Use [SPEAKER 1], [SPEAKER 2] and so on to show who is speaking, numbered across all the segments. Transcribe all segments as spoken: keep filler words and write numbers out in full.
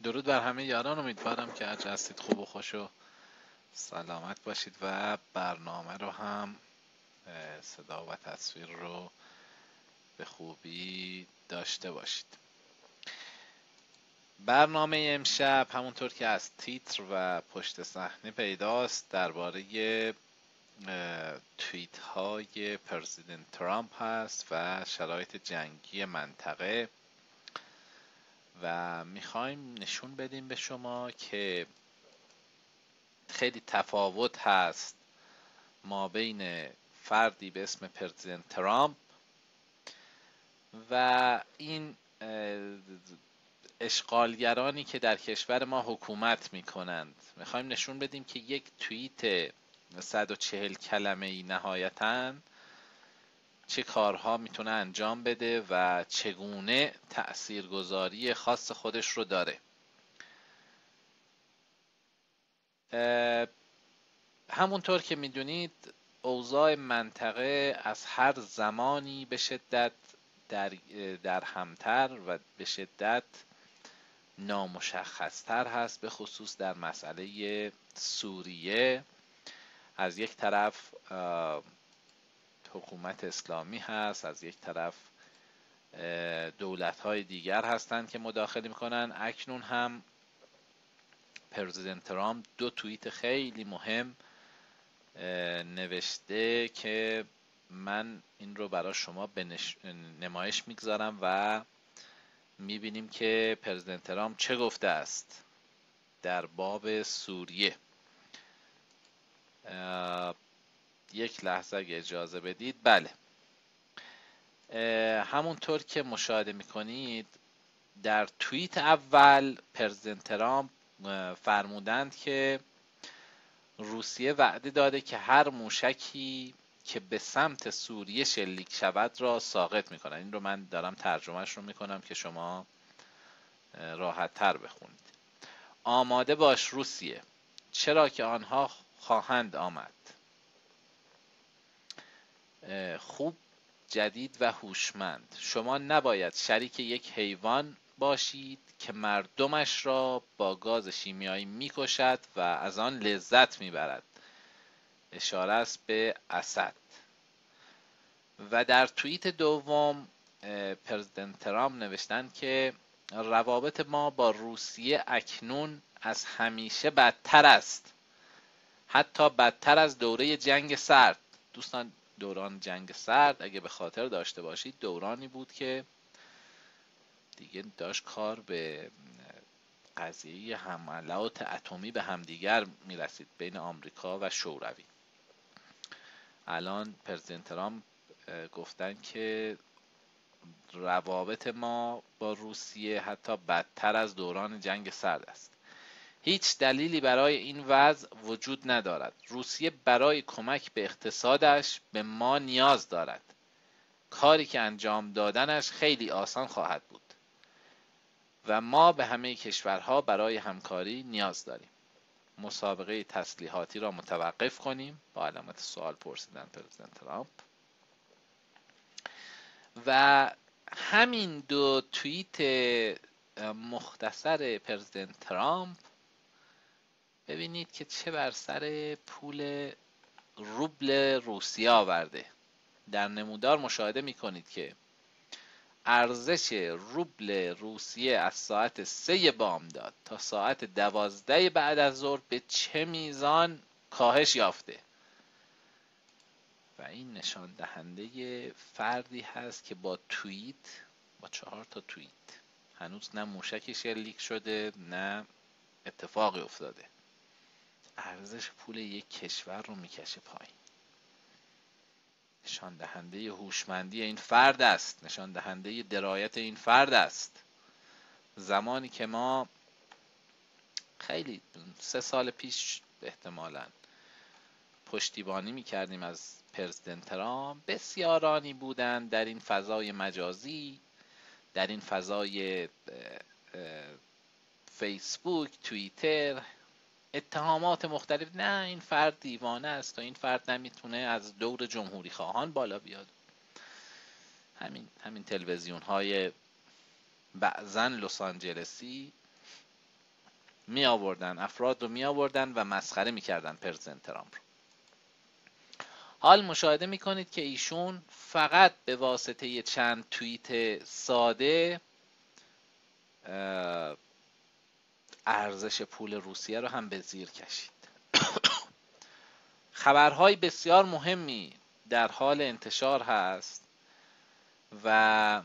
[SPEAKER 1] درود بر همه یاران، امیدوارم که هر جا هستید خوب و خوش و سلامت باشید و برنامه رو هم صدا و تصویر رو به خوبی داشته باشید. برنامه امشب همونطور که از تیتر و پشت صحنه پیداست درباره توییت های پرزیدنت ترامپ هست و شرایط جنگی منطقه و میخوایم نشون بدیم به شما که خیلی تفاوت هست ما بین فردی به اسم پرزیدنت ترامپ و این اشغالگرانی که در کشور ما حکومت میکنند. میخوایم نشون بدیم که یک توییت صد و چهل کلمه ای نهایتاً چه کارها میتونه انجام بده و چگونه تأثیرگذاری خاص خودش رو داره. همونطور که میدونید اوضاع منطقه از هر زمانی به شدت در, در همتر و به شدت نامشخصتر هست، به خصوص در مسئله سوریه. از یک طرف حکومت اسلامی هست، از یک طرف دولت‌های دیگر هستند که مداخله میکنن. اکنون هم پرزیدنت ترامپ دو توییت خیلی مهم نوشته که من این رو برای شما به نمایش میگذارم و میبینیم که پرزیدنت ترامپ چه گفته است در باب سوریه. یک لحظه اگه اجازه بدید. بله، همونطور که مشاهده میکنید در توییت اول پرزیدنت ترامپ فرمودند که روسیه وعده داده که هر موشکی که به سمت سوریه شلیک شود را ساقط میکنن. این رو من دارم ترجمهش رو میکنم که شما راحت تر بخونید. آماده باش روسیه، چرا که آنها خواهند آمد. خوب، جدید و هوشمند. شما نباید شریک یک حیوان باشید که مردمش را با گاز شیمیایی میکشد و از آن لذت میبرد. اشاره است به اسد. و در توییت دوم پرزیدنت ترامپ نوشتند که روابط ما با روسیه اکنون از همیشه بدتر است، حتی بدتر از دوره جنگ سرد. دوستان، دوران جنگ سرد اگه به خاطر داشته باشید دورانی بود که دیگه داشت کار به قضیه حملات اتمی به همدیگر میرسید بین آمریکا و شوروی. الان پرزیدنت ترامپ گفتن که روابط ما با روسیه حتی بدتر از دوران جنگ سرد است. هیچ دلیلی برای این وضع وجود ندارد. روسیه برای کمک به اقتصادش به ما نیاز دارد. کاری که انجام دادنش خیلی آسان خواهد بود و ما به همه کشورها برای همکاری نیاز داریم. مسابقه تسلیحاتی را متوقف کنیم، با علامت سوال پرسیدن پرزیدنت ترامپ. و همین دو توییت مختصر پرزیدنت ترامپ ببینید که چه بر سر پول روبل روسیه آورده. در نمودار مشاهده میکنید که ارزش روبل روسیه از ساعت سه بامداد تا ساعت دوازده بعد از ظهر به چه میزان کاهش یافته. و این نشان دهنده فردی هست که با توییت، با چهار تا توییت، هنوز نه موشکی شلیک شده نه اتفاقی افتاده، ارزش پول یک کشور رو میکشه پایین. نشان دهنده هوشمندی این فرد است، نشان دهنده درایت این فرد است. زمانی که ما خیلی سه سال پیش احتمالاً پشتیبانی میکردیم از پرزیدنت ترامپ، بسیارانی بودند در این فضای مجازی، در این فضای فیسبوک، توییتر، اتهامات مختلف. نه این فرد دیوانه است و این فرد نمیتونه از دور جمهوری خواهان بالا بیاد. همین همین تلویزیون های بعضن لس آنجلسی می آوردن، افراد رو می آوردن و مسخره می کردن پرزیدنت ترامپ رو. حال مشاهده می کنید که ایشون فقط به واسطه چند توییت ساده ارزش پول روسیه رو هم به زیر کشید. خبرهای بسیار مهمی در حال انتشار هست و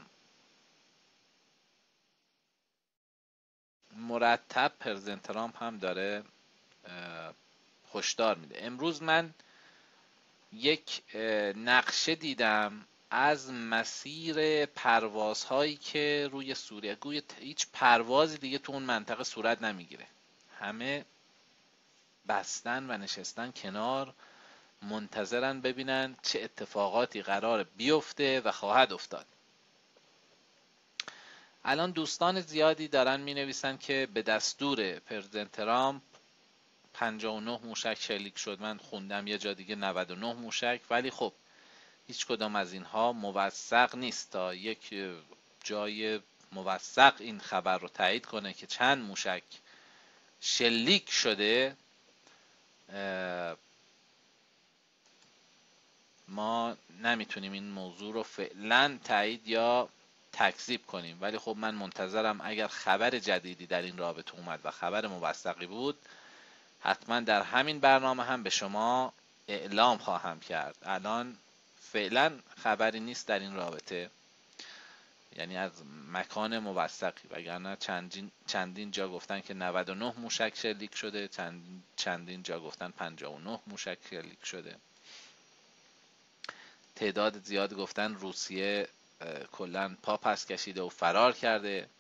[SPEAKER 1] مرتب پرزیدنت ترامپ هم داره هشدار میده. امروز من یک نقشه دیدم از مسیر پروازهایی که روی سوریه، گویا هیچ پروازی دیگه تو اون منطقه صورت نمیگیره، همه بستن و نشستن کنار منتظرن ببینن چه اتفاقاتی قرار بیفته و خواهد افتاد. الان دوستان زیادی دارن می نویسن که به دستور پرزیدنت ترامپ پنجاه و نه موشک شلیک شد. من خوندم یه جا دیگه نود و نه موشک، ولی خب هیچ کدام از اینها موثق نیست تا یک جای موثق این خبر رو تایید کنه که چند موشک شلیک شده. ما نمیتونیم این موضوع رو فعلا تایید یا تکذیب کنیم، ولی خب من منتظرم اگر خبر جدیدی در این رابطه اومد و خبر موثقی بود حتما در همین برنامه هم به شما اعلام خواهم کرد. الان فعلا خبری نیست در این رابطه، یعنی از مکان موثقی، وگرنه چندین, چندین جا گفتن که نود و نه موشک شلیک شده، چند چندین جا گفتن پنجاه و نه موشک شلیک شده، تعداد زیاد گفتن روسیه کلا پا پس کشیده و فرار کرده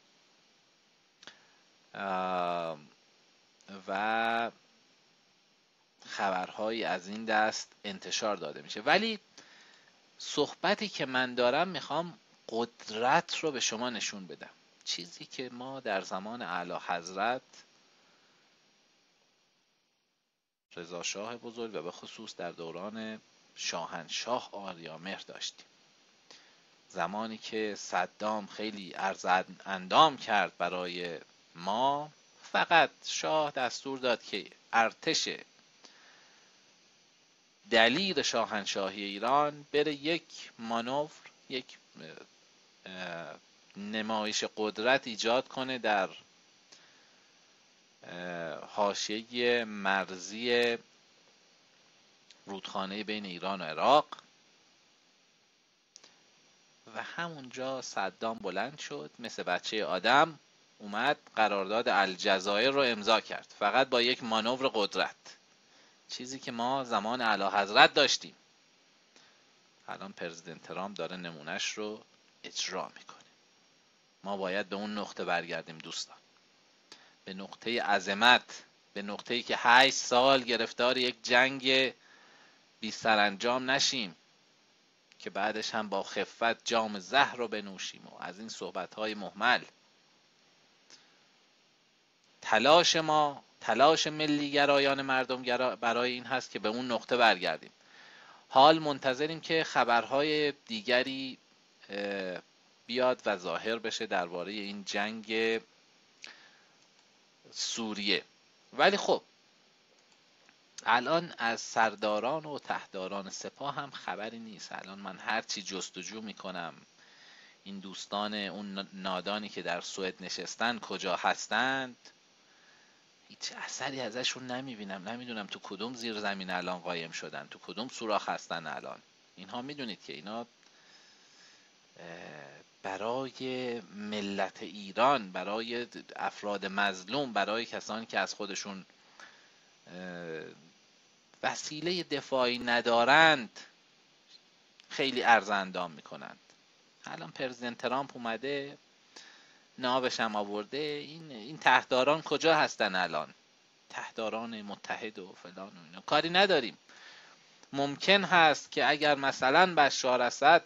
[SPEAKER 1] و خبرهایی از این دست انتشار داده میشه. ولی صحبتی که من دارم میخوام قدرت رو به شما نشون بدم، چیزی که ما در زمان اعلی حضرت رضا شاه بزرگ و به خصوص در دوران شاهنشاه آریامهر داشتیم. زمانی که صدام خیلی عرض اندام کرد برای ما، فقط شاه دستور داد که ارتش دلیر شاهنشاهی ایران بره یک مانور، یک نمایش قدرت ایجاد کنه در حاشیه مرزی رودخانه بین ایران و عراق و همونجا صدام بلند شد مثل بچه آدم، اومد قرارداد الجزایر رو امضا کرد، فقط با یک مانور قدرت، چیزی که ما زمان اعلی حضرت داشتیم. الان پرزیدنت ترامپ داره نمونهش رو اجرا میکنه. ما باید به اون نقطه برگردیم دوستان، به نقطه عظمت، به نقطه‌ای که هشت سال گرفتار یک جنگ بی سرانجام نشیم که بعدش هم با خفت جام زهر رو بنوشیم و از این صحبت‌های مهمل. تلاش ما، تلاش ملی گرایان مردم گرا برای این هست که به اون نقطه برگردیم. حال منتظریم که خبرهای دیگری بیاد و ظاهر بشه درباره این جنگ سوریه. ولی خب الان از سرداران و تحتداران سپاه هم خبری نیست. الان من هرچی جستجو میکنم این دوستان اون نادانی که در سوئد نشستن کجا هستند، هیچ اثری ازشون نمیبینم. نمیدونم تو کدوم زیر زمین الان قایم شدن، تو کدوم سوراخ هستن الان. اینها میدونید که اینا برای ملت ایران، برای افراد مظلوم، برای کسانی که از خودشون وسیله دفاعی ندارند خیلی عرض اندام میکنند. الان پرزیدنت ترامپ اومده ناوش هم آورده، این این تحتداران کجا هستن الان؟ تحتداران متحد و فلان و اینا کاری نداریم. ممکن هست که اگر مثلا بشار اسد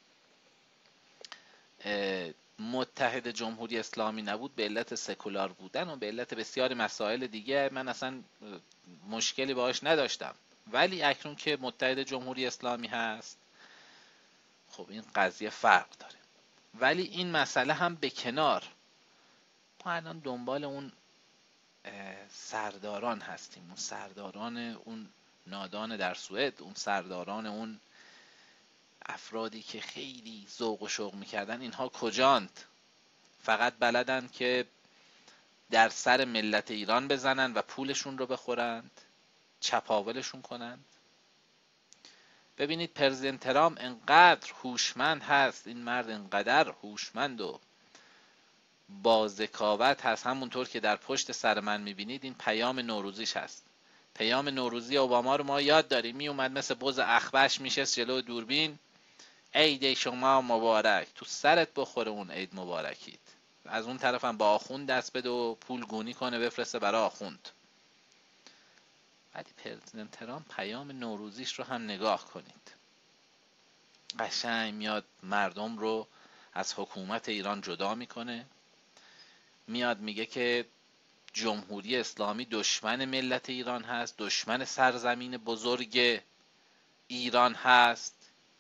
[SPEAKER 1] متحد جمهوری اسلامی نبود، به علت سکولار بودن و به علت بسیاری مسائل دیگه، من اصلا مشکلی باهاش نداشتم، ولی اکنون که متحد جمهوری اسلامی هست خب این قضیه فرق داره. ولی این مسئله هم به کنار، ما الان دنبال اون سرداران هستیم، اون سرداران اون نادان در سوئد، اون سرداران اون افرادی که خیلی ذوق و شوق میکردن، اینها کجاند؟ فقط بلدن که در سر ملت ایران بزنن و پولشون رو بخورند، چپاولشون کنند. ببینید پرزیدنت ترامپ انقدر هوشمند هست، این مرد انقدر هوشمند و با ذکاوت هست، همونطور که در پشت سر من میبینید این پیام نوروزیش هست. پیام نوروزی اوباما رو ما یاد داریم، می اومد مثل بز اخبش میشست جلو دوربین، عید شما مبارک، تو سرت بخوره اون عید مبارکید. از اون طرف هم با آخوند دست بده و پول گونی کنه بفرسته برای آخوند. ولی پرزیدنت ترامپ پیام نوروزیش رو هم نگاه کنید، قشنگ میاد مردم رو از حکومت ایران جدا میکنه، میاد میگه که جمهوری اسلامی دشمن ملت ایران هست، دشمن سرزمین بزرگ ایران هست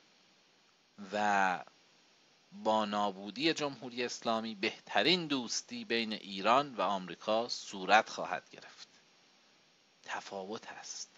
[SPEAKER 1] و با نابودی جمهوری اسلامی بهترین دوستی بین ایران و آمریکا صورت خواهد گرفت. تفاوت هست.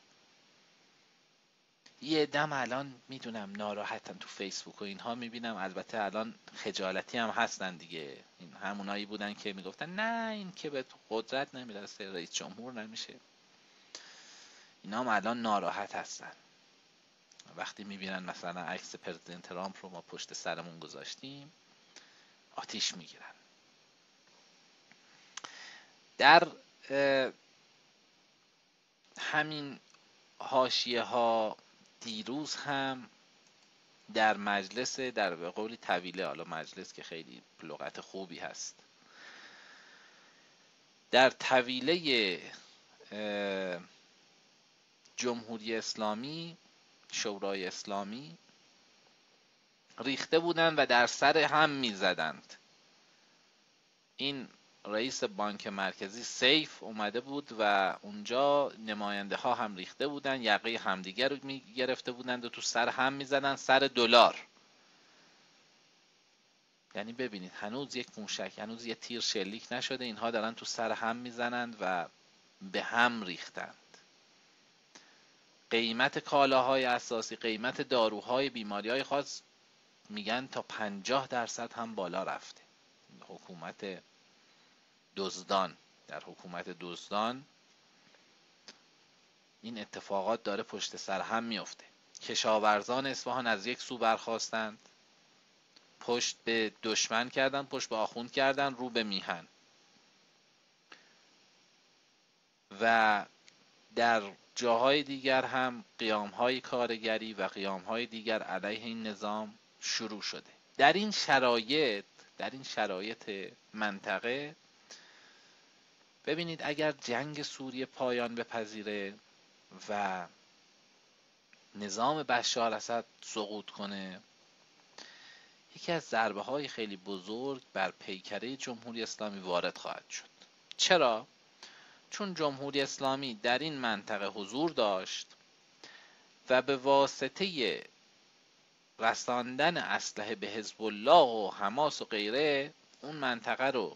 [SPEAKER 1] یه دم الان میدونم ناراحتن تو فیسبوک و اینها میبینم، البته الان خجالتی هم هستن دیگه، این همونایی بودن که میگفتن نه این که به قدرت نمیرسه رئیس جمهور نمیشه، اینا هم الان ناراحت هستن وقتی میبینن مثلا عکس پرزیدنت ترامپ رو ما پشت سرمون گذاشتیم، آتیش میگیرن. در همین حاشیه ها دیروز هم در مجلس، در به قولی طویله، حالا مجلس که خیلی لغت خوبی هست، در طویله جمهوری اسلامی، شورای اسلامی ریخته بودند و در سر هم می زدند. این رئیس بانک مرکزی سیف اومده بود و اونجا نماینده ها هم ریخته بودن، یقه همدیگر رو می گرفته بودند و تو سر هم می زدن، سر دلار. یعنی ببینید هنوز یک موشک، هنوز یه تیر شلیک نشده، اینها دارن تو سر هم میزنند و به هم ریختند. قیمت کالاهای اساسی، قیمت داروهای بیماریهای خاص میگن تا پنجاه درصد هم بالا رفته. حکومت دزدان، در حکومت دزدان این اتفاقات داره پشت سر هم میفته. کشاورزان اصفهان از یک سو برخاستند، پشت به دشمن کردن، پشت به آخوند کردن، رو به میهن. و در جاهای دیگر هم قیام‌های کارگری و قیام‌های دیگر علیه این نظام شروع شده. در این شرایط، در این شرایط منطقه ببینید اگر جنگ سوریه پایان بپذیره و نظام بشار اسد سقوط کنه، یکی از ضربه های خیلی بزرگ بر پیکره جمهوری اسلامی وارد خواهد شد. چرا؟ چون جمهوری اسلامی در این منطقه حضور داشت و به واسطه رساندن اسلحه به حزب الله و حماس و غیره اون منطقه رو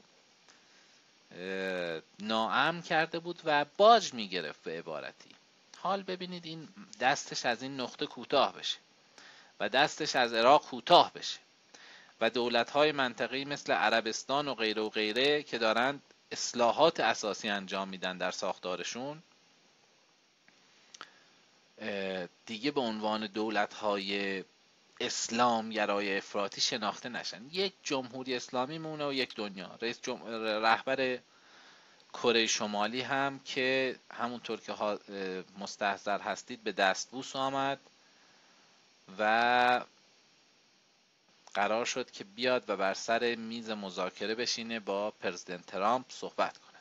[SPEAKER 1] ناامن کرده بود و باج میگرفت به عبارتی. حال ببینید این دستش از این نقطه کوتاه بشه و دستش از عراق کوتاه بشه و دولت‌های منطقه‌ای مثل عربستان و غیره و غیره که دارند اصلاحات اساسی انجام میدن در ساختارشون، دیگه به عنوان دولت‌های اسلام گرای افراطی شناخته نشن. یک جمهوری اسلامی مونه و یک دنیا. رئیس جم... رهبر کره شمالی هم که همونطور که مستحضر هستید به دستبوس آمد و قرار شد که بیاد و بر سر میز مذاکره بشینه با پرزیدنت ترامپ صحبت کنه.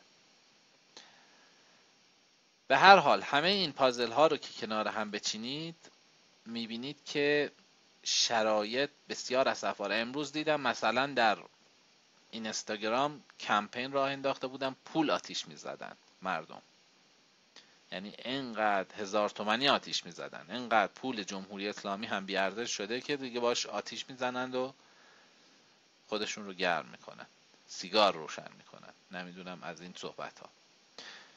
[SPEAKER 1] به هر حال همه این پازل ها رو که کنار هم بچینید میبینید که شرایط بسیار اسفبار. امروز دیدم مثلا در اینستاگرام کمپین راه انداخته بودن، پول آتیش میزدن مردم، یعنی اینقدر هزار تومانی آتیش میزدن، اینقدر پول جمهوری اسلامی هم بیارزش شده که دیگه باش آتیش میزنند و خودشون رو گرم میکنن، سیگار روشن میکنن، نمیدونم از این صحبت ها.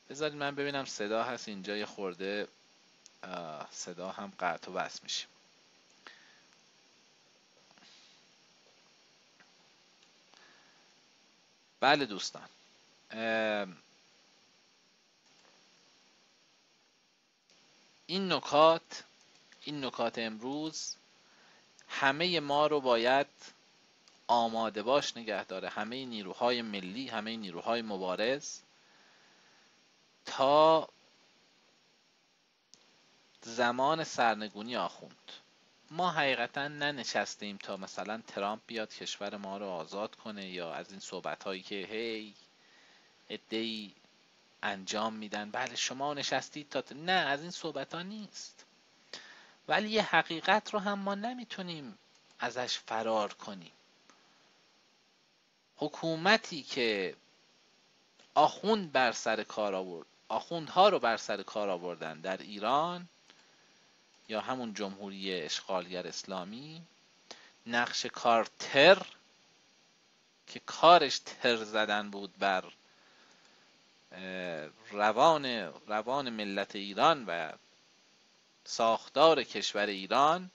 [SPEAKER 1] بذارید من ببینم صدا هست اینجا، یه خورده صدا هم قطع و وصل میشه. بله دوستان، این نکات این نکات امروز همه ما رو باید آماده باش نگه داره، همه نیروهای ملی، همه نیروهای مبارز، تا زمان سرنگونی آخوند. ما حقیقتا ننشستیم تا مثلا ترامپ بیاد کشور ما رو آزاد کنه، یا از این صحبت هایی که هی عده‌ای انجام میدن بله شما نشستید تا ت... نه، از این صحبت ها نیست. ولی یه حقیقت رو هم ما نمیتونیم ازش فرار کنیم. حکومتی که آخوند بر سر کار آورد، آخوندها رو بر سر کار آوردن در ایران یا همون جمهوری اشغالگر اسلامی، نقش کارتر که کارش تر زدن بود بر روان روان ملت ایران و ساختار کشور ایران،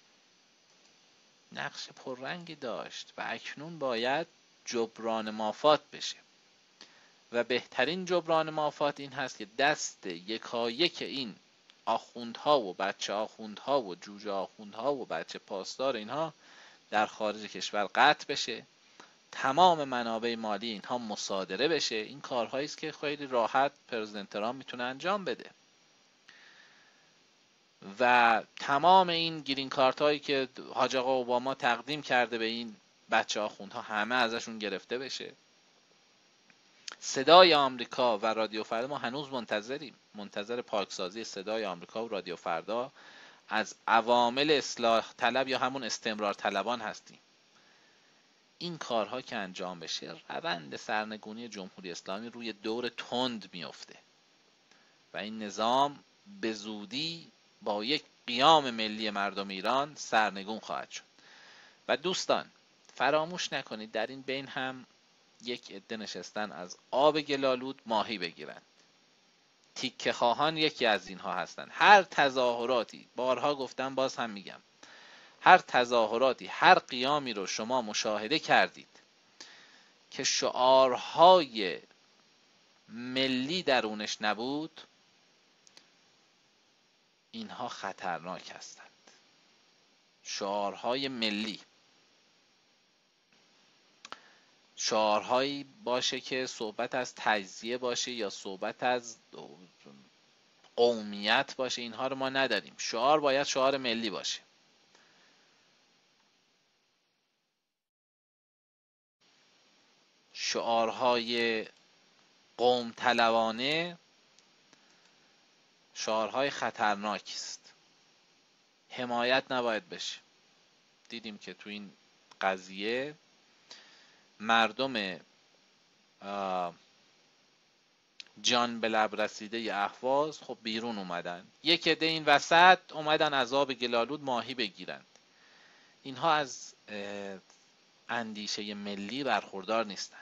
[SPEAKER 1] نقش پررنگی داشت و اکنون باید جبران مافات بشه. و بهترین جبران مافات این هست که دست یکایک این آخوندها و بچه آخوندها و جوجه آخوندها و بچه پاسدار اینها در خارج کشور قطع بشه، تمام منابع مالی اینها مصادره بشه. این کارهایی است که خیلی راحت پرزیدنت ترامپ میتونه انجام بده و تمام این گرین کارت هایی که حاج آقا اوباما تقدیم کرده به این بچه آخوندها همه ازشون گرفته بشه. صدای آمریکا و رادیو فردا، ما هنوز منتظریم، منتظر پاکسازی صدای آمریکا و رادیو فردا از عوامل اصلاح طلب یا همون استمرار طلبان هستیم. این کارها که انجام بشه، روند سرنگونی جمهوری اسلامی روی دور تند میفته و این نظام به زودی با یک قیام ملی مردم ایران سرنگون خواهد شد. و دوستان فراموش نکنید در این بین هم یک عده نشستن از آب گلالود ماهی بگیرند. تیکه خواهان یکی از اینها هستند. هر تظاهراتی، بارها گفتم باز هم میگم، هر تظاهراتی، هر قیامی رو شما مشاهده کردید که شعارهای ملی درونش نبود، اینها خطرناک هستند. شعارهای ملی، شعارهایی باشه که صحبت از تجزیه باشه یا صحبت از قومیت باشه، اینها رو ما نداریم. شعار باید شعار ملی باشه. شعارهای قوم طلبانه شعارهای خطرناکی است، حمایت نباید بشه. دیدیم که تو این قضیه مردم جان به لب رسیده اهواز خب بیرون اومدن، یک عده این وسط اومدن از آب گلالود ماهی بگیرند. اینها از اندیشه ملی برخوردار نیستند.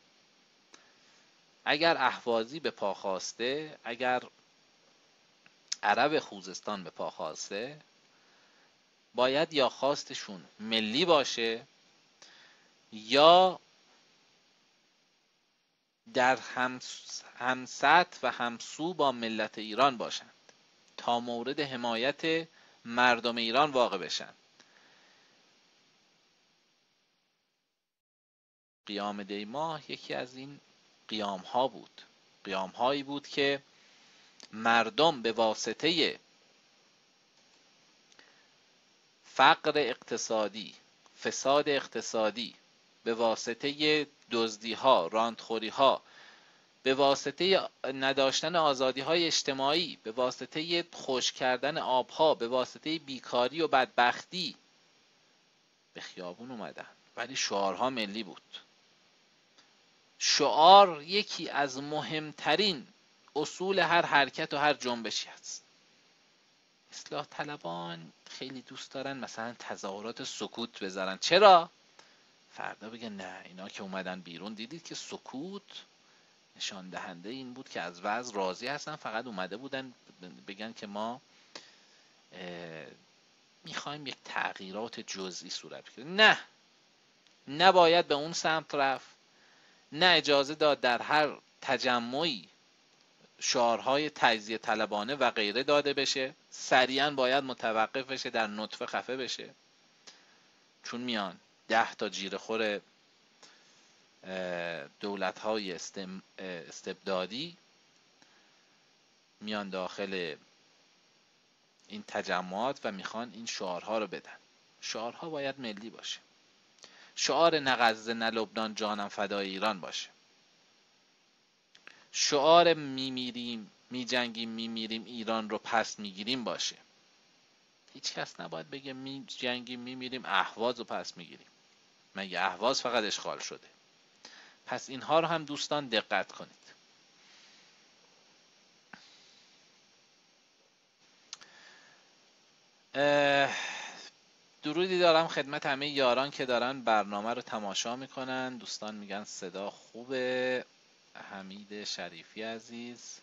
[SPEAKER 1] اگر اهوازی به پا خواسته، اگر عرب خوزستان به پا خواسته، باید یا خواستشون ملی باشه یا در همسط و همسو با ملت ایران باشند تا مورد حمایت مردم ایران واقع بشن. قیام دی ماه یکی از این قیام ها بود. قیام هایی بود که مردم به واسطه فقر اقتصادی، فساد اقتصادی، به واسطه دزدی ها، راندخوری ها، به واسطه نداشتن آزادی های اجتماعی، به واسطه خشک کردن آبها، به واسطه بیکاری و بدبختی به خیابون اومدن. ولی شعارها ملی بود. شعار یکی از مهمترین اصول هر حرکت و هر جنبشی است. اصلاح طلبان خیلی دوست دارن مثلا تظاهرات سکوت بذارن. چرا؟ فردا بگن نه اینا که اومدن بیرون دیدید که سکوت نشان دهنده این بود که از وضع راضی هستن، فقط اومده بودن بگن که ما میخوایم یک تغییرات جزئی صورت بگیره. نه، نباید به اون سمت رفت، نه اجازه داد در هر تجمعی شعارهای تجزیه طلبانه و غیره داده بشه. سریعا باید متوقف بشه، در نطفه خفه بشه، چون میان ده تا جیره‌خور دولت‌های استبدادی میان داخل این تجمعات و میخوان این شعارها رو بدن. شعارها باید ملی باشه. شعار نه غزه نه لبنان جانم فدای ایران باشه. شعار میمیریم میجنگیم میمیریم ایران رو پس میگیریم باشه. هیچ کس نباید بگه میجنگیم میمیریم اهواز رو پس میگیریم. مگه اهواز فقط اشغال شده؟ پس اینها رو هم دوستان دقت کنید. درودی دارم خدمت همه یاران که دارن برنامه رو تماشا میکنن. دوستان میگن صدا خوبه. حمید شریفی عزیز،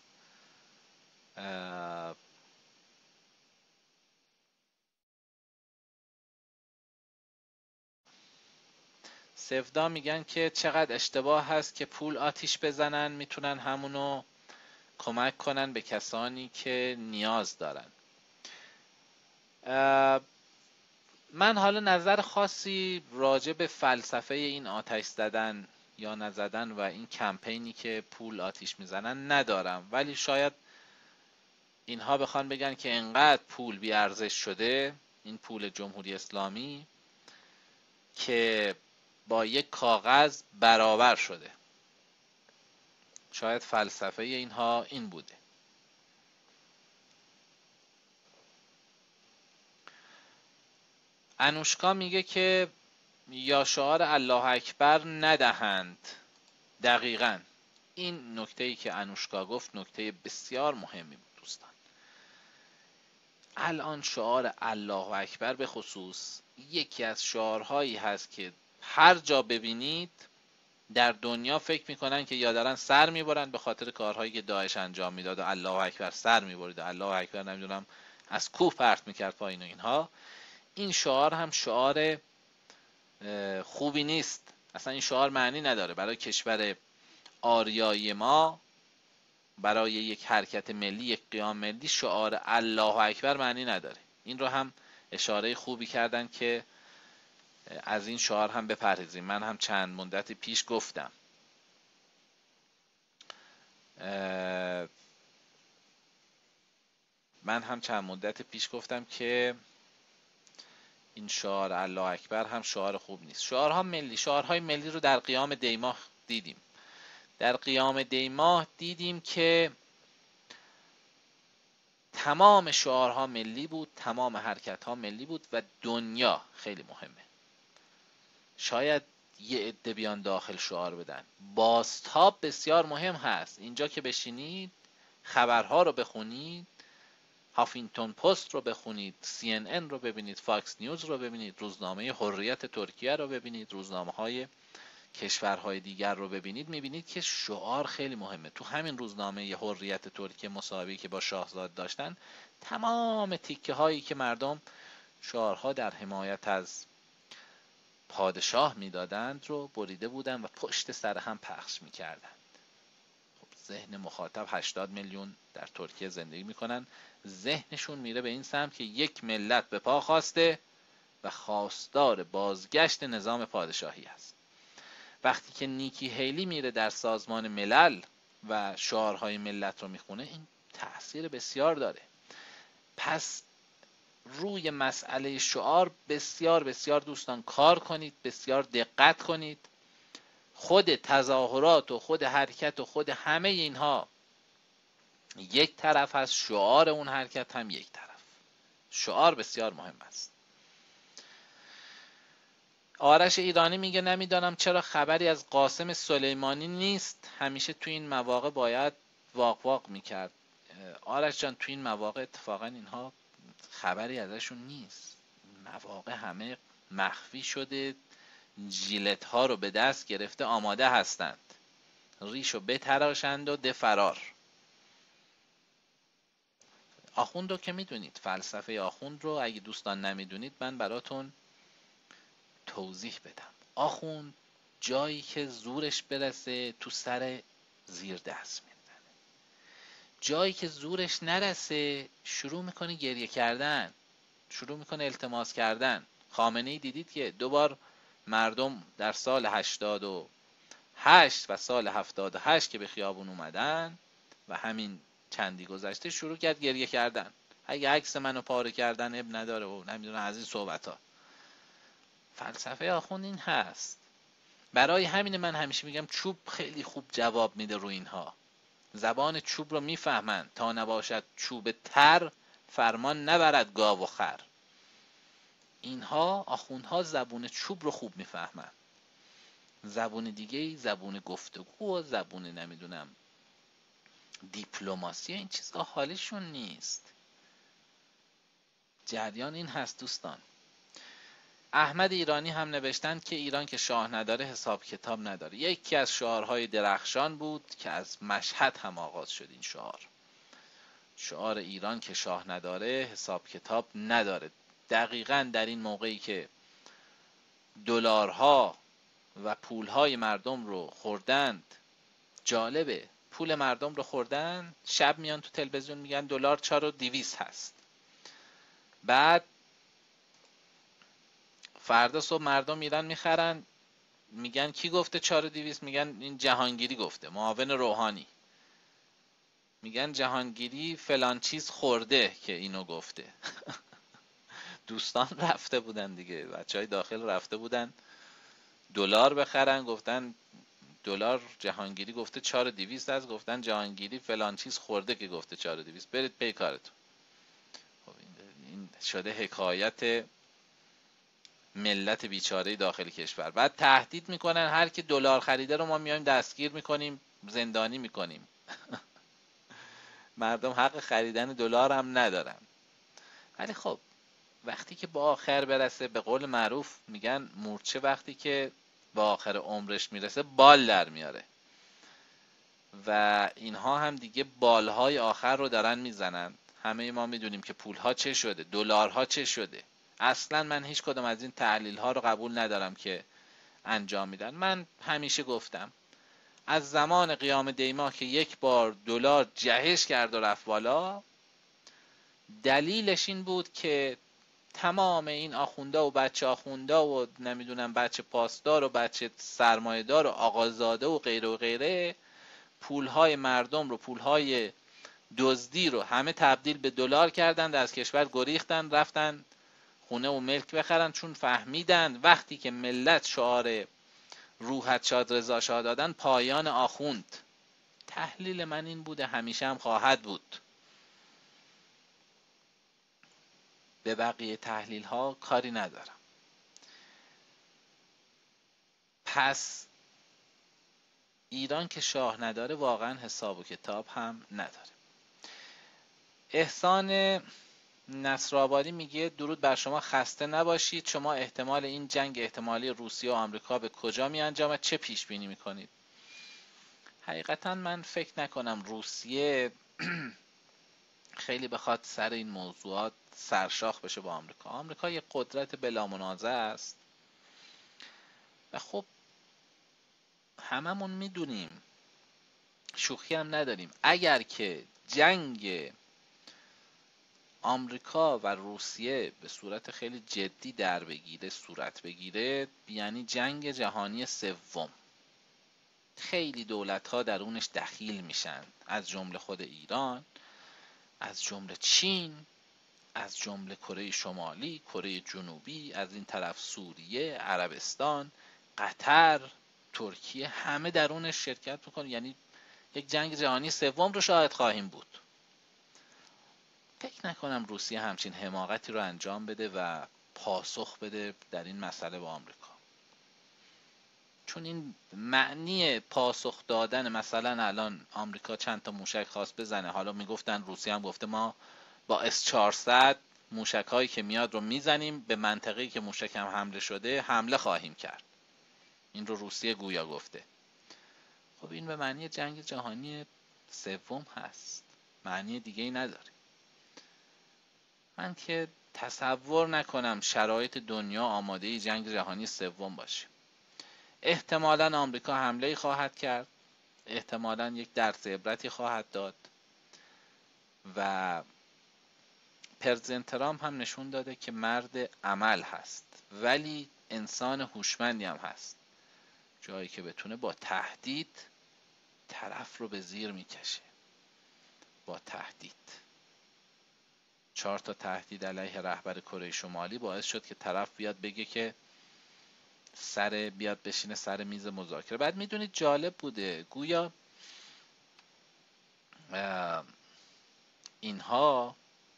[SPEAKER 1] سفدا میگن که چقدر اشتباه هست که پول آتیش بزنن، میتونن همونو کمک کنن به کسانی که نیاز دارن. من حالا نظر خاصی راجع به فلسفه این آتش زدن یا نزدن و این کمپینی که پول آتیش میزنن ندارم، ولی شاید اینها بخوان بگن که انقدر پول بی ارزش شده، این پول جمهوری اسلامی، که با یک کاغذ برابر شده. شاید فلسفه اینها این بوده. انوشکا میگه که یا شعار الله اکبر ندهند. دقیقاً این نکته‌ای که انوشکا گفت نکته بسیار مهمی بود دوستان. الان شعار الله اکبر به خصوص یکی از شعارهایی هست که هر جا ببینید در دنیا فکر میکنن که یا دارن سر میبرن به خاطر کارهایی که داعش انجام میداد و الله اکبر سر میبرید و الله اکبر نمیدونم از کوه پرت میکرد پایین و اینها. این شعار هم شعار خوبی نیست. اصلا این شعار معنی نداره برای کشور آریایی ما، برای یک حرکت ملی، یک قیام ملی. شعار الله اکبر معنی نداره. این رو هم اشاره خوبی کردن که از این شعار هم بپرهیزیم. من هم چند مدت پیش گفتم من هم چند مدت پیش گفتم که این شعار الله اکبر هم شعار خوب نیست. شعارها ملی، شعارهای ملی رو در قیام دیماه دیدیم. در قیام دیماه دیدیم که تمام شعارها ملی بود، تمام حرکتها ملی بود و دنیا خیلی مهمه. شاید یه عده بیان داخل شعار بدن. بازتاب بسیار مهم هست. اینجا که بشینید خبرها رو بخونید، هافینگتون پست رو بخونید، سی ان ان رو ببینید، فاکس نیوز رو ببینید، روزنامه حریت ترکیه رو ببینید، روزنامه های کشورهای دیگر رو ببینید، میبینید که شعار خیلی مهمه. تو همین روزنامه حریت ترکیه مصاحبه‌ای که با شاهزاده داشتن، تمام تیکه هایی که مردم شعارها در حمایت از پادشاه میدادند رو بریده بودن و پشت سر هم پخش میکردن. خب ذهن مخاطب هشتاد میلیون در ترکیه زندگی میکنن، ذهنشون میره به این سمت که یک ملت به پا خواسته و خواستار بازگشت نظام پادشاهی است. وقتی که نیکی هیلی میره در سازمان ملل و شعارهای ملت رو میخونه، این تأثیر بسیار داره. پس روی مسئله شعار بسیار بسیار دوستان کار کنید، بسیار دقت کنید. خود تظاهرات و خود حرکت و خود همه اینها یک طرف هست، شعار اون حرکت هم یک طرف. شعار بسیار مهم است. آرش ایرانی میگه نمیدانم چرا خبری از قاسم سلیمانی نیست، همیشه تو این مواقع باید واق واق میکرد. آرش جان تو این مواقع اتفاقا اینها خبری ازشون نیست. مواقع همه مخفی شده، جیلت ها رو به دست گرفته آماده هستند. ریشو بتراشند و ده فرار. آخوند رو که میدونید، فلسفه آخوند رو اگه دوستان نمیدونید من براتون توضیح بدم. آخوند جایی که زورش برسه تو سر زیر دست میزنه، جایی که زورش نرسه شروع میکنه گریه کردن، شروع میکنه التماس کردن. خامنه‌ای دیدید که دوبار مردم در سال هشتاد و هشت و سال هفتاد و هشت که به خیابون اومدن و همین چندی گذشته شروع کرد گریه کردن، اگه عکس منو پاره کردن اب نداره و نمیدونم از این صحبت ها. فلسفه آخوند این هست. برای همین من همیشه میگم چوب خیلی خوب جواب میده رو اینها. زبان چوب رو میفهمن، تا نباشد چوب تر فرمان نبرد گاو و خر. اینها آخوندها زبون چوب رو خوب میفهمن. زبون دیگه زبون گفتگو و زبون نمیدونم دیپلماسی این چیزها حالشون نیست. جریان این هست دوستان. احمد ایرانی هم نوشتند که ایران که شاه نداره حساب کتاب نداره. یکی از شعارهای درخشان بود که از مشهد هم آغاز شد این شعار. شعار ایران که شاه نداره حساب کتاب نداره. دقیقاً در این موقعی که دلارها و پولهای مردم رو خوردند، جالبه پول مردم رو خوردن، شب میان تو تلویزیون میگن دلار چهار و دویست هست، بعد فردا صبح مردم میرن میخرن میگن کی گفته چهار و دویست؟ میگن این جهانگیری گفته، معاون روحانی. میگن جهانگیری فلان چیز خورده که اینو گفته. دوستان رفته بودن دیگه، بچهای داخل رفته بودن دلار بخرن، گفتن دلار جهانگیری گفته چهار و دویست هست، گفتن جهانگیری فلان چیز خورده که گفته چهار و دویست، برید پی کارتون. خب این شده حکایت ملت بیچاره داخل کشور. بعد تهدید میکنن هر کی دلار خریده رو ما میایم دستگیر میکنیم، زندانی میکنیم. مردم حق خریدن دلار هم ندارن. ولی خب وقتی که با آخر برسه، به قول معروف میگن مورچه وقتی که با آخر عمرش میرسه بال در میاره و اینها هم دیگه بالهای آخر رو دارن میزنن. همه ما میدونیم که پولها چه شده، دلارها چه شده. اصلا من هیچ کدوم از این تحلیل ها رو قبول ندارم که انجام میدن. من همیشه گفتم از زمان قیام دیما که یک بار دلار جهش کرد و رفت بالا، دلیلش این بود که تمام این آخونده و بچه آخونده و نمیدونم بچه پاسدار و بچه سرمایه‌دار و آقازاده و غیره و غیره پولهای مردم رو، پولهای دزدی رو همه تبدیل به دلار کردند، از کشور گریختن، رفتن خونه و ملک بخرن، چون فهمیدن وقتی که ملت شعار روحت شاد رضا شاه دادن پایان آخوند. تحلیل من این بوده، همیشه هم خواهد بود. به بقیه تحلیل ها کاری ندارم. پس ایران که شاه نداره واقعا حساب و کتاب هم نداره. احسان نصرآبادی میگه درود بر شما، خسته نباشید. شما احتمال این جنگ احتمالی روسیه و آمریکا به کجا می انجامد؟ چه پیش بینی میکنید؟ حقیقتا من فکر نکنم روسیه خیلی بخواد سر این موضوعات سرشاخ بشه با آمریکا. آمریکا یک قدرت بلا منازع است و خب هممون میدونیم، شوخی هم نداریم، اگر که جنگ آمریکا و روسیه به صورت خیلی جدی در بگیره، صورت بگیره، یعنی جنگ جهانی سوم. خیلی دولت‌ها درونش دخیل میشن، از جمله خود ایران، از جمله چین، از جمله کره شمالی، کره جنوبی، از این طرف سوریه، عربستان، قطر، ترکیه، همه درونش شرکت میکنن. یعنی یک جنگ جهانی سوم رو شاهد خواهیم بود. فکر نکنم روسیه همچین حماقتی رو انجام بده و پاسخ بده در این مسئله با آمریکا، چون این معنی پاسخ دادن، مثلا الان آمریکا چند تا موشک خواست بزنه، حالا میگفتن روسیه هم گفته ما با اس چهارصد موشک هایی که میاد رو میزنیم به منطقه‌ای که موشک هم حمله شده حمله خواهیم کرد. این رو روسیه گویا گفته. خب این به معنی جنگ جهانی سوم هست، معنی دیگه ای نداره. من که تصور نکنم شرایط دنیا آماده جنگ جهانی سوم باشه. احتمالاً آمریکا حمله خواهد کرد، احتمالاً یک درس عبرتی خواهد داد و پرزیدنت ترامپ هم نشون داده که مرد عمل هست، ولی انسان هوشمندی هم هست، جایی که بتونه با تهدید طرف رو به زیر میکشه. با تهدید چهار تا تهدید علیه رهبر کره شمالی باعث شد که طرف بیاد بگه که سر بیاد بشینه سر میز مذاکره. بعد میدونید جالب بوده، گویا اینها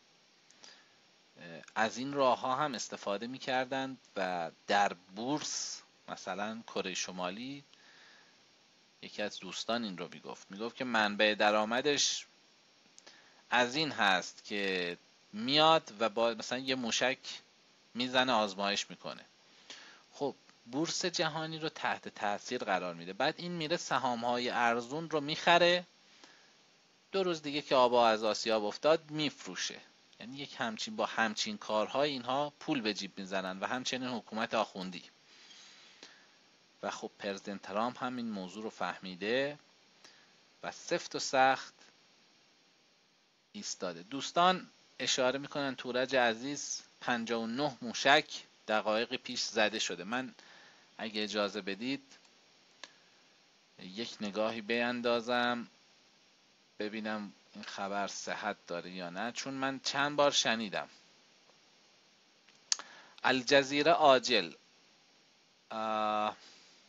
[SPEAKER 1] از این راه ها هم استفاده میکردند و در بورس مثلا کره شمالی، یکی از دوستان این رو میگفت میگفت که منبع درآمدش از این هست که میاد و با مثلا یه موشک میزنه آزمایش میکنه. خب بورس جهانی رو تحت تاثیر قرار میده، بعد این میره سهام‌های ارزون رو میخره، دو روز دیگه که آبا از آسیاب افتاد میفروشه. یعنی یک همچین با همچین کارهای اینها پول به جیب میزنن و همچنین حکومت آخوندی. و خب پرزیدنت ترامپ هم این موضوع رو فهمیده و سفت و سخت ایستاده. دوستان اشاره میکنن تورج عزیز پنجاه و نه موشک دقایق پیش زده شده. من اگه اجازه بدید یک نگاهی بیندازم ببینم این خبر صحت داره یا نه، چون من چند بار شنیدم. الجزیره عاجل آه...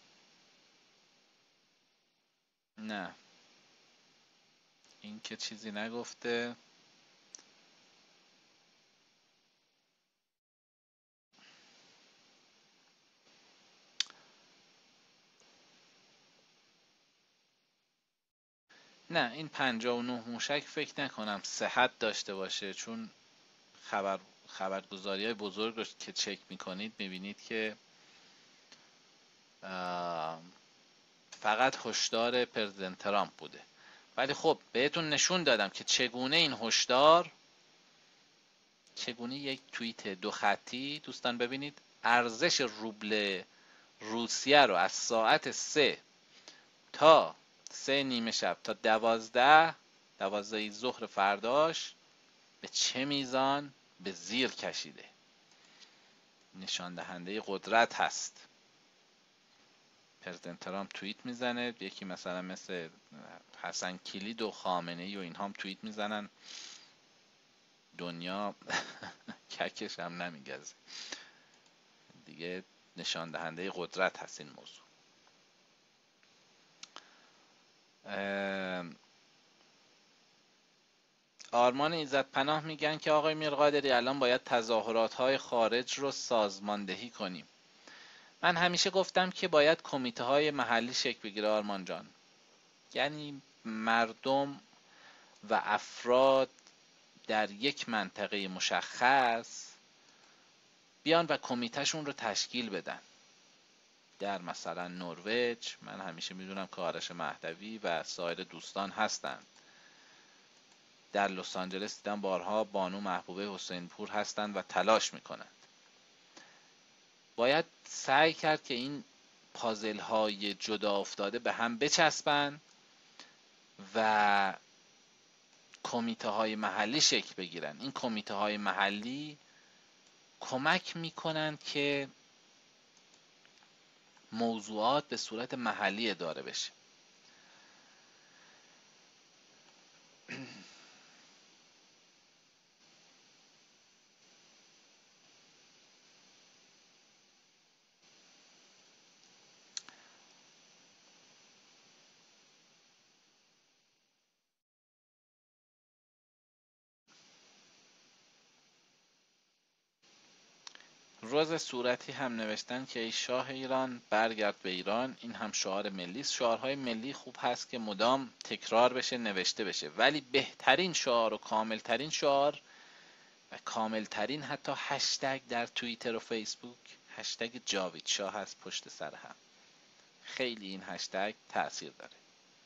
[SPEAKER 1] نه این که چیزی نگفته. نه این پنجاه و نه موشک فکر نکنم صحت داشته باشه، چون خبر خبرگزاری های بزرگ رو که چک میکنید میبینید که فقط هشدار پرزیدنت ترامپ بوده. ولی خب بهتون نشون دادم که چگونه این هشدار، چگونه یک توییت دو خطی، دوستان ببینید ارزش روبل روسیه رو از ساعت سه تا سه نیمه شب تا دوازده دوازده ظهر فرداش به چه میزان به زیر کشیده. نشان دهنده قدرت هست. پرزیدنت ترامپ توییت میزنه، یکی مثلا مثل حسن کلید و خامنه ای و اینها هم توییت میزنن، دنیا ککش هم نمیگزه دیگه. نشان دهنده قدرت هست این موضوع. آرمان ایزد پناه میگن که آقای میرقادری الان باید تظاهرات های خارج رو سازماندهی کنیم. من همیشه گفتم که باید کمیته های محلی شکل بگیره آرمان جان، یعنی مردم و افراد در یک منطقه مشخص بیان و کمیتهشون رو تشکیل بدن. در مثلا نروژ من همیشه میدونم که آرش مهدوی و سایر دوستان هستند. در لس آنجلس دیدم بارها بانو محبوبه حسین پور هستند و تلاش میکنند. باید سعی کرد که این پازل های جدا افتاده به هم بچسبن و کمیته های محلی شکل بگیرن. این کمیته های محلی کمک میکنن که موضوعات به صورت محلی اداره بشه. روز صورتی هم نوشتن که ای شاه ایران برگرد به ایران. این هم شعار ملی است. شعارهای ملی خوب هست که مدام تکرار بشه، نوشته بشه، ولی بهترین شعار و کاملترین شعار و کاملترین حتی هشتگ در توییتر و فیسبوک هشتگ جاوید شاه هست پشت سر هم. خیلی این هشتگ تأثیر داره.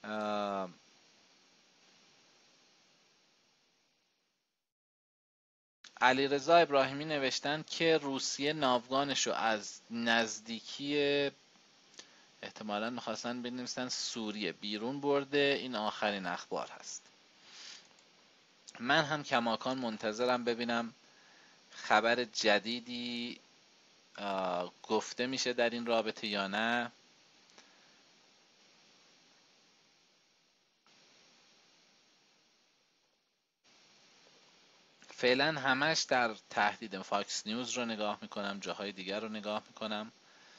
[SPEAKER 1] علیرضا ابراهیمی نوشتن که روسیه ناوگانش رو از نزدیکی، احتمالاً میخواستن بنویسن سوریه، بیرون برده. این آخرین اخبار هست. من هم کماکان منتظرم ببینم خبر جدیدی گفته میشه در این رابطه یا نه. فعلا همش در تهدید. فاکس نیوز رو نگاه میکنم، جاهای دیگر رو نگاه میکنم.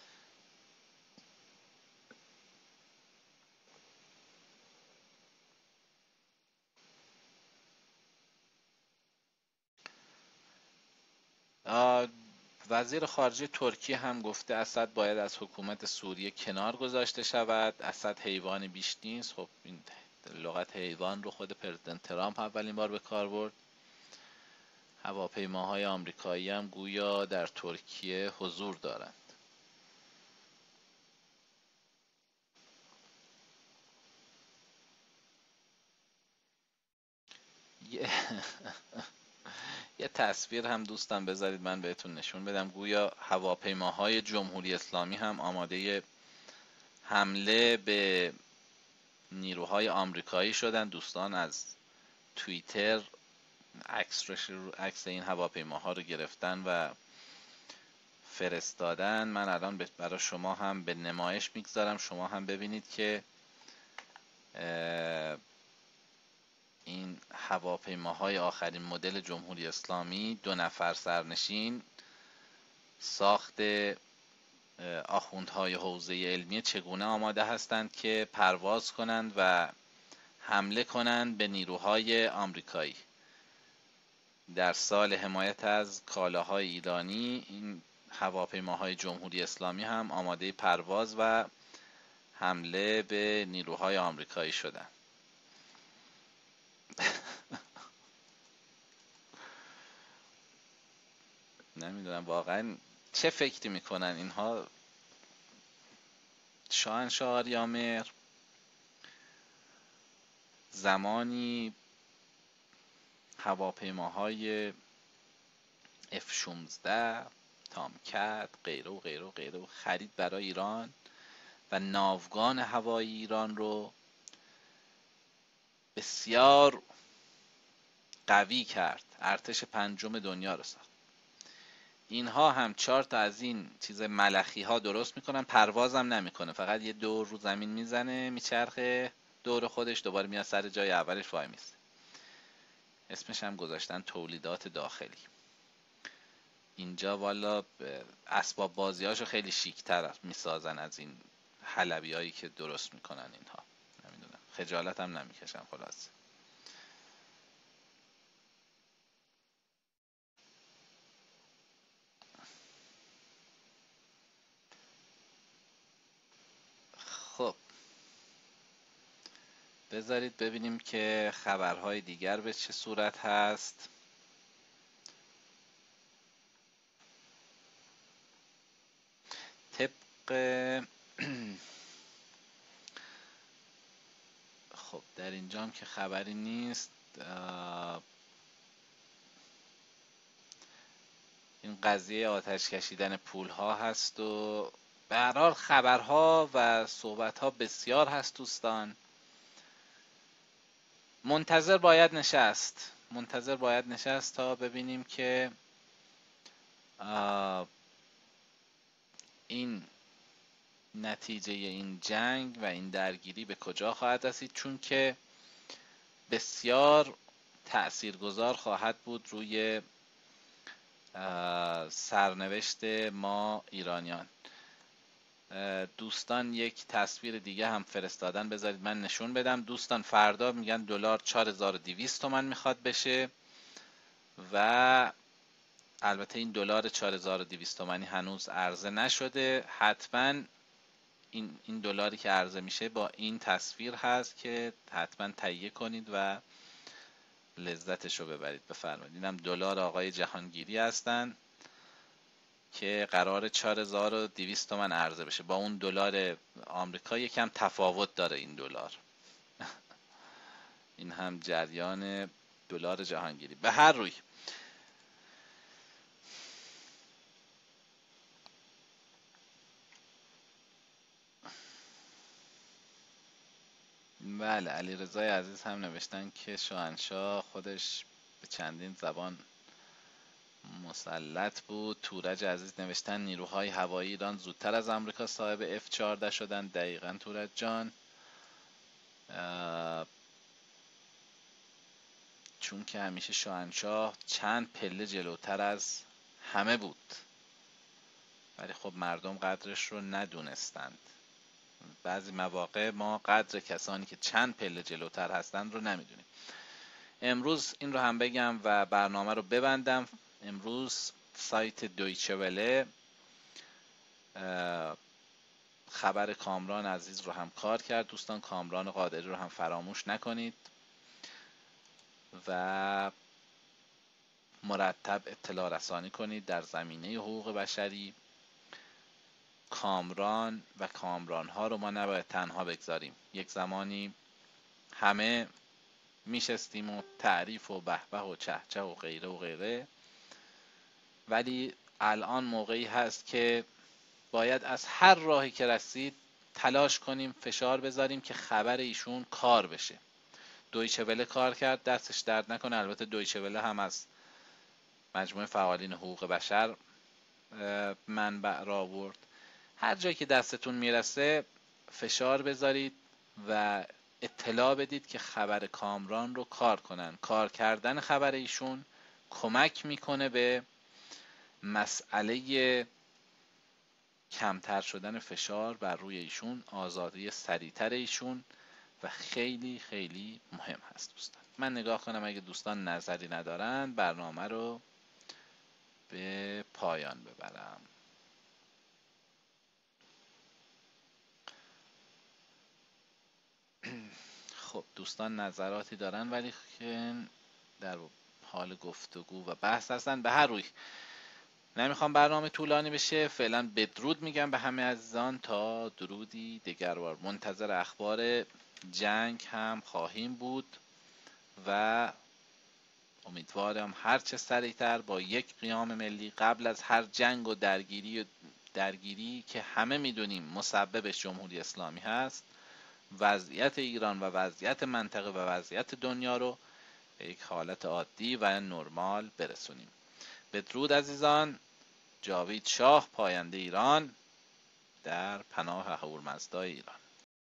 [SPEAKER 1] وزیر خارجه ترکیه هم گفته اسد باید از حکومت سوریه کنار گذاشته شود. اسد حیوانی بیش نیست. خب این لغت حیوان رو خود پرزیدنت ترامپ اولین بار به کار برد. هواپیماهای آمریکایی هم گویا در ترکیه حضور دارند. یه یه تصویر هم دوستان بذارید من بهتون نشون بدم. گویا هواپیماهای جمهوری اسلامی هم آماده حمله به نیروهای آمریکایی شدن. دوستان از توییتر عکس عکس این هواپیماها رو گرفتن و فرستادن. من الان برای شما هم به نمایش میگذارم، شما هم ببینید که این هواپیماهای آخرین مدل جمهوری اسلامی دو نفر سرنشین ساخت آخوندهای حوزه علمیه چگونه آماده هستند که پرواز کنند و حمله کنند به نیروهای آمریکایی. در سال حمایت از کالاهای ایرانی این هواپیماهای جمهوری اسلامی هم آماده پرواز و حمله به نیروهای آمریکایی شدند. نمیدونم واقعا چه فکری میکنن اینها. شاهنشاه آریامر زمانی هواپیماهای اف شانزده، تامکت، غیره و غیره و غیره و خرید برای ایران و ناوگان هوایی ایران رو بسیار قوی کرد. ارتش پنجم دنیا رو ساخت. اینها هم چهار تا از این چیز ملخی ها درست میکنن، پروازم نمیکنه، فقط یه دور رو زمین میزنه، میچرخه دور خودش، دوباره میاد سر جای اولش وای میسته. اسمش هم گذاشتن تولیدات داخلی. اینجا والا اسباب بازی هاشو خیلی شیک‌تر میسازن از این حلبی هایی که درست میکنن اینها. نمیدونم، خجالت هم نمیکشم خلاص. خب بذارید ببینیم که خبرهای دیگر به چه صورت هست. طبق خب در اینجام که خبری نیست. این قضیه آتش کشیدن پول ها هست و به هر حال خبرها و صحبت ها بسیار هست دوستان. منتظر باید نشست منتظر باید نشست تا ببینیم که این نتیجه این جنگ و این درگیری به کجا خواهد رسید، چون که بسیار تأثیرگذار خواهد بود روی سرنوشت ما ایرانیان. دوستان یک تصویر دیگه هم فرستادن، بذارید من نشون بدم. دوستان فردا میگن دلار چهار هزار و دویست تومان میخواد بشه و البته این دلار چهار هزار و دویست تومانی هنوز عرضه نشده. حتما این این دلاری که عرضه میشه با این تصویر هست که حتما تهیه کنید و لذتش رو ببرید. بفرمایید. اینم دلار آقای جهانگیری هستن که قرار چهار هزار و دویست تومان عرضه بشه. با اون دلار آمریکا یکم تفاوت داره این دلار. این هم جریان دلار جهانگیری. به هر روی بله، علیرضای عزیز هم نوشتن که شاهنشاه خودش به چندین زبان مسلط بود. تورج عزیز نوشتن نیروهای هوایی ایران زودتر از آمریکا صاحب اف چهارده شدن. دقیقاً تورج جان، چون که همیشه شاهنشاه چند پله جلوتر از همه بود، ولی خب مردم قدرش رو ندونستند. بعضی مواقع ما قدر کسانی که چند پله جلوتر هستند رو نمیدونیم. امروز این رو هم بگم و برنامه رو ببندم. امروز سایت دویچه وله خبر کامران عزیز رو هم کار کرد. دوستان کامران قادری رو هم فراموش نکنید و مرتب اطلاع رسانی کنید در زمینه حقوق بشری. کامران و کامران ها رو ما نباید تنها بگذاریم. یک زمانی همه میشستیم و تعریف و بهبه و چهچه و غیره و غیره، ولی الان موقعی هست که باید از هر راهی که رسید تلاش کنیم، فشار بذاریم که خبر ایشون کار بشه. دویچه وله کار کرد، دستش درد نکنه. البته دویچه وله هم از مجموعه فعالین حقوق بشر منبع را آورد. هر جایی که دستتون میرسه فشار بذارید و اطلاع بدید که خبر کامران رو کار کنن. کار کردن خبر ایشون کمک میکنه به مسئله کمتر شدن فشار بر روی ایشون، آزادی سریعتر ایشون و خیلی خیلی مهم هست. دوستان من نگاه کنم اگه دوستان نظری ندارن برنامه رو به پایان ببرم. خب دوستان نظراتی دارن ولی که در حال گفتگو و بحث هستن. به هر روی نمیخوام برنامه طولانی بشه. فعلا بدرود میگم به همه عزیزان، تا درودی دگربار. منتظر اخبار جنگ هم خواهیم بود و امیدوارم هرچه سریعتر با یک قیام ملی قبل از هر جنگ و درگیری درگیری که همه میدونیم مسببش جمهوری اسلامی هست، وضعیت ایران و وضعیت منطقه و وضعیت دنیا رو به یک حالت عادی و نرمال برسونیم. بدرود عزیزان. جاوید شاه، پاینده ایران، در پناه هورمزدای ایران.